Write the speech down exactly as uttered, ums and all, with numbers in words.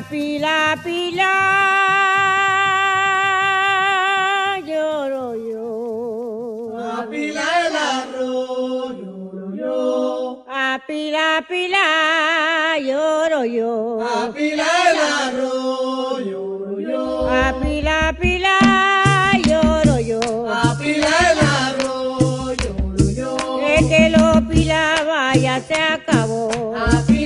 pila, pila, lloro yo. A pila el arroz, lloro yo. A pila, pila, lloro yo. A pila el arroz, lloro yo. A pila, pila, lloro yo. A pila el arroz, lloro yo. Es que lo pilaba ya se acabó. A pila